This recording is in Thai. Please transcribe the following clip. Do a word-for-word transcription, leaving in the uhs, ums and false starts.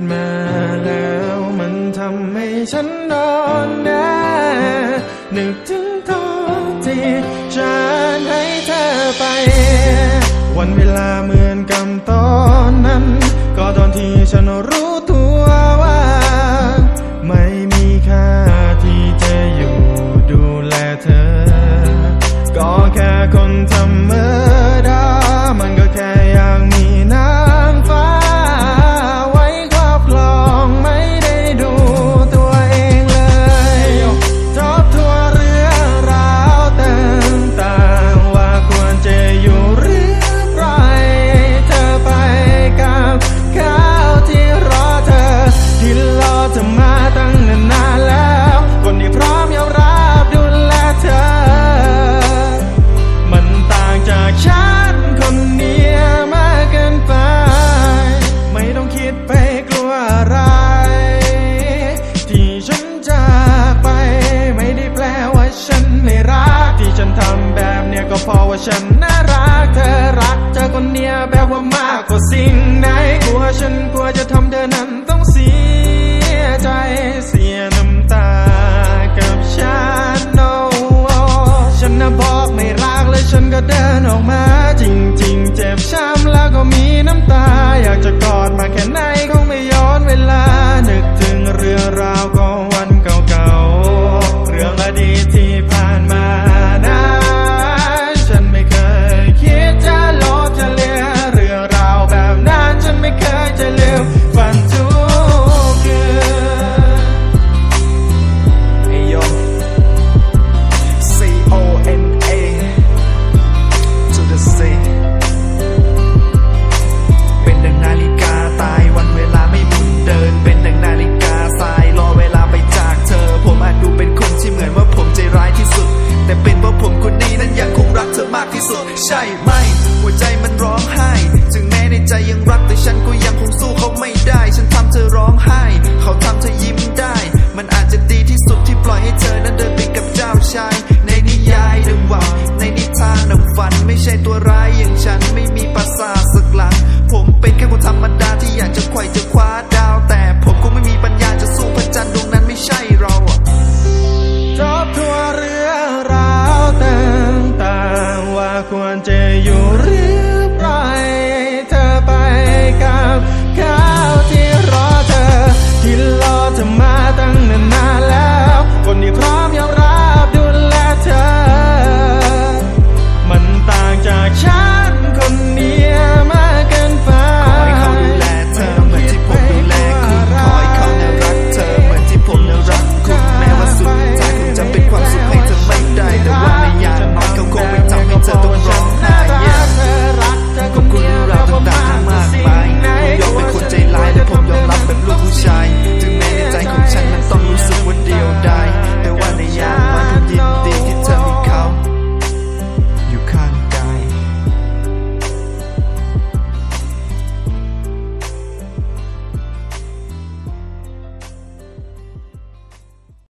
มาแล้วมันทำให้ฉันนอนแน่นึกถึงตอนที่ฉันให้เธอไปวันเวลาเหมือนกับตอนนั้นก็ตอนที่ฉันรู้ตัวว่าไม่มีค่าที่จะอยู่ดูแลเธอก็แค่คนธรรมดามันก็แค่อยากมีนางฟ้าไว้ครอบครองไม่ได้ดูตัวเองเลยทบทวนเรื่องราวต่างๆว่าควรจะอยู่หรือปล่อยเธอไปกับเขาที่รอเธอที่รอเธอมาตั้งนานแล้วคนที่พร้อมยอมรับดูแลเธอมันต่างจากฉันคนเดียวมากเกินไปไม่ต้องคิดไปกลัวอะไรที่ฉันจากไปไม่ได้แปลว่าฉันไม่รักที่ฉันทำแบบเนี้ยก็เพราะว่าฉันน่ารักเธอรักเธอคนเดียวแบบว่ามากกว่าสิ่งใดกลัวฉันกลัวจะทำเธอนั้นต้องเสียใจเสียน้ำตากับฉันโอ้ฉันน่ะบอกไม่รักเลยฉันก็เดินออกมาจริงๆเจ็บช้ำแล้วก็มีน้ำตาอยากจะกอดมาแค่ไหน